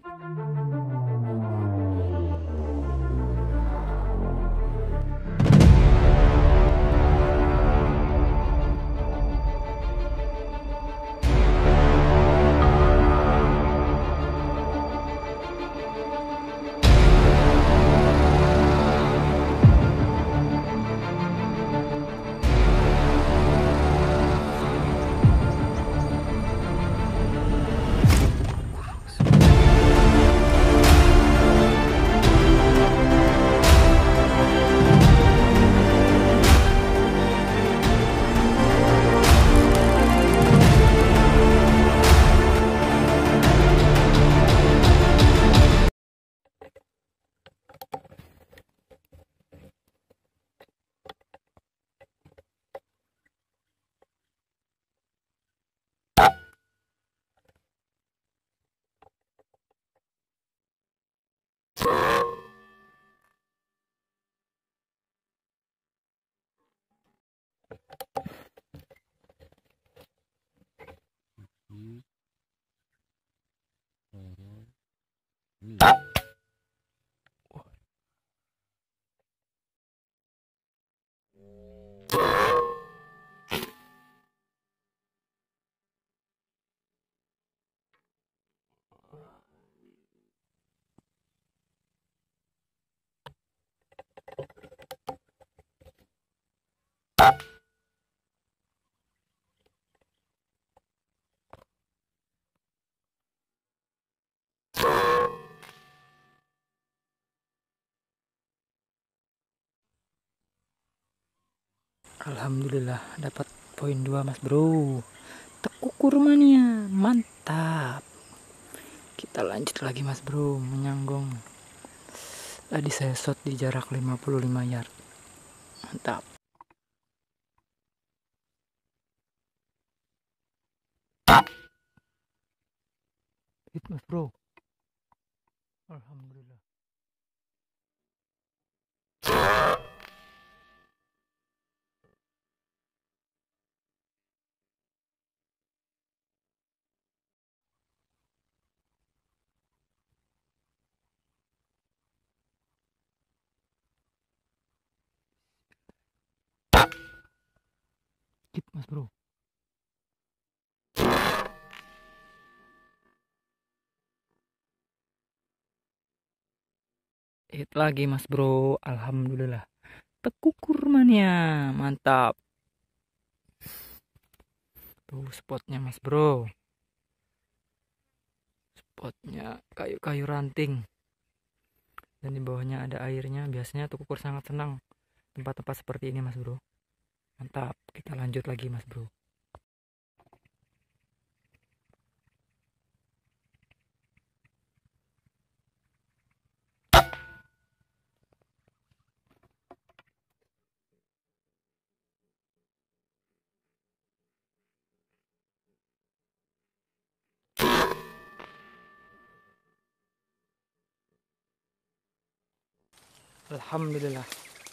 Alhamdulillah dapat poin 2 mas bro. Tekukur mania, mantap. Kita lanjut lagi mas bro, menyanggong. Tadi saya shot di jarak 55 yard. Mantap. Hit mas bro. Alhamdulillah. Hit mas bro. Hit lagi mas bro. Alhamdulillah. Tekukur mania, mantap. Tuh spotnya mas bro. Spotnya kayu-kayu ranting. Dan di bawahnya ada airnya. Biasanya tekukur sangat senang tempat-tempat seperti ini mas bro. Mantap. Kita lanjut lagi mas bro. Alhamdulillah.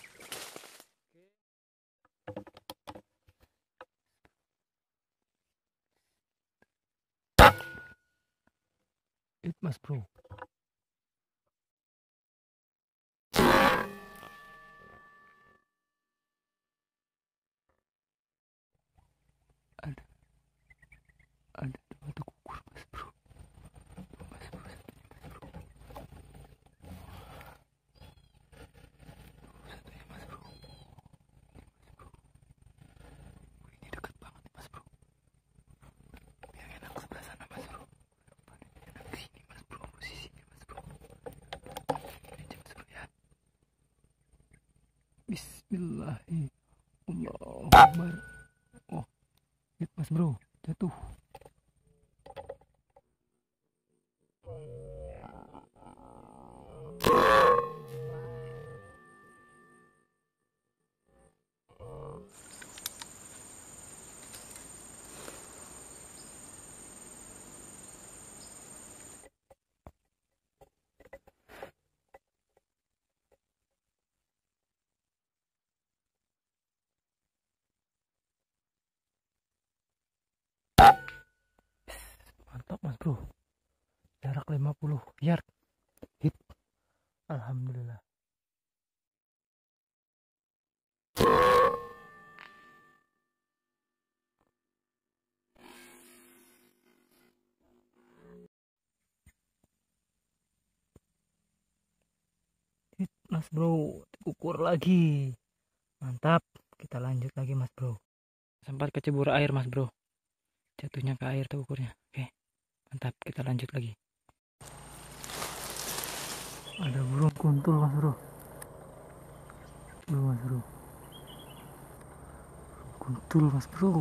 It mas bro. Ada dua tekukur mas bro. Mas bro, satunya mas bro. Ini dekat banget mas bro. Yang enak sebelah sana mas bro. Enak sini mas bro, posisinya mas bro. Ini mas bro ya. Bismillahirrahmanirrahim. Allahu Akbar. Oh, hit mas bro, jatuh. Mantap mas bro, jarak 50 yard. Hit. Alhamdulillah. Hit, Mas Bro, ukur lagi. Mantap, kita lanjut lagi Mas Bro. Sempat kecebur air Mas Bro. Jatuhnya ke air tuh ukurnya. Oke, mantap, kita lanjut lagi. Ada burung kuntul Mas Bro. Tuh Mas Bro. Kuntul Mas Bro.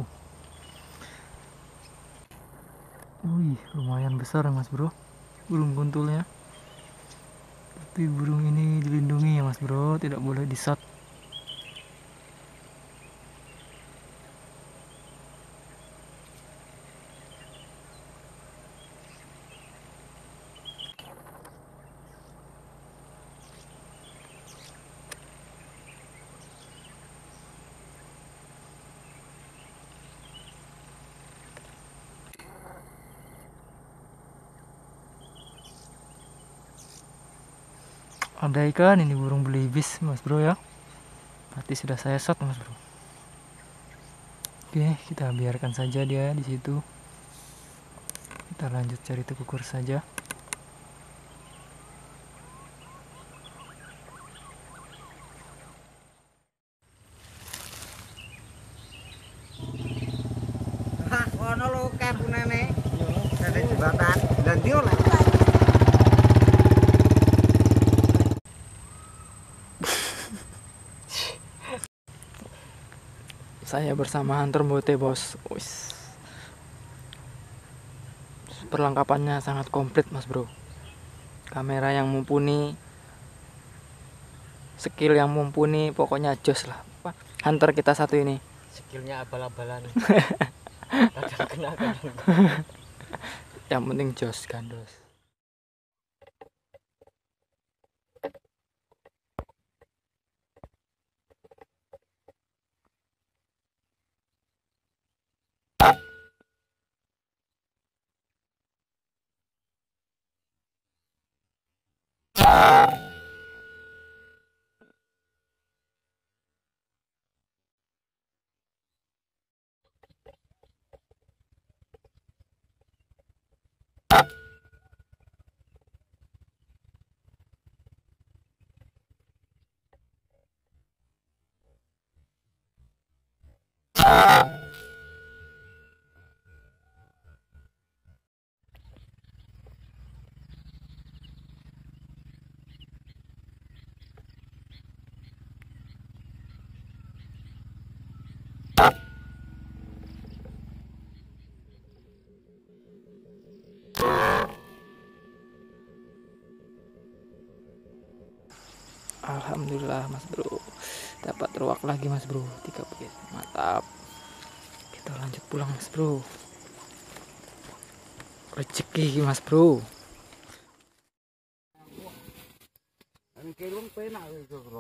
Wih, lumayan besar Mas Bro. Burung kuntulnya. Tapi burung ini dilindungi ya Mas Bro, tidak boleh disat. Ada ikan ini, burung belibis Mas Bro ya. Berarti sudah saya shot Mas Bro. Oke, kita biarkan saja dia di situ. Kita lanjut cari tekukur saja. Ono lho kapunane. Ada jembatan. Dan dia lah. Saya bersama Hunter Bote bos. Perlengkapannya sangat komplit Mas Bro. Kamera yang mumpuni, skill yang mumpuni, pokoknya jos lah. Hunter kita satu ini. Skillnya abal-abalan. Kadang kena kadang. Yang penting jos gandos. Alhamdulillah Mas Bro, dapat ruak lagi Mas Bro, 3 piece, mantap. Kita lanjut pulang Mas Bro. Rezeki Mas Bro. Kelung penak itu bro.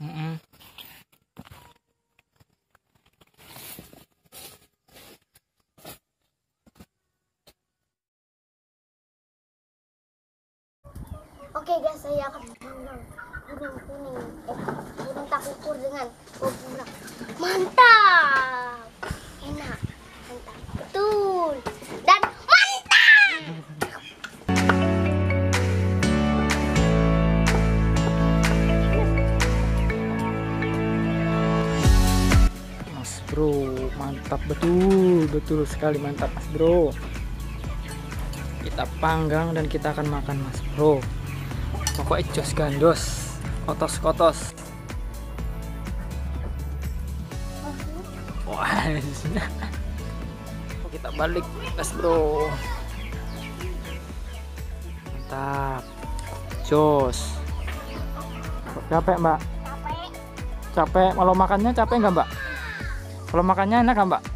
Oke guys, saya akan menang burung kuning, burung tak ukur dengan burung. Mantap, enak, mantap, betul, dan mantap. Mas Bro, mantap, betul sekali mantap Mas Bro. Kita panggang dan kita akan makan Mas Bro. Pokoknya jos gandos, kotos. Wah, kita balik Mas Bro. Mantap, jos. Capek Mbak? Capek. Kalau makannya capek nggak Mbak? Kalau makannya enak nggak Mbak?